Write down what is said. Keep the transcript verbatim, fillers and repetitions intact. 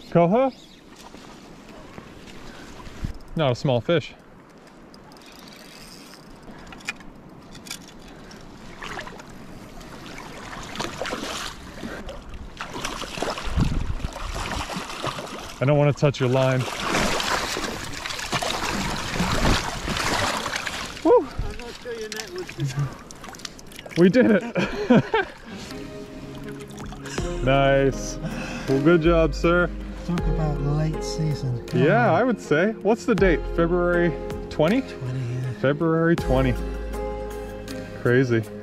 Coho? Not a small fish. I don't want to touch your line. Woo! I'm not sure your net was just... We did it! Nice. Well, good job, sir. Talk about late season. Come Yeah, on. I would say. What's the date? February twentieth? twenty, yeah. February twentieth. Crazy.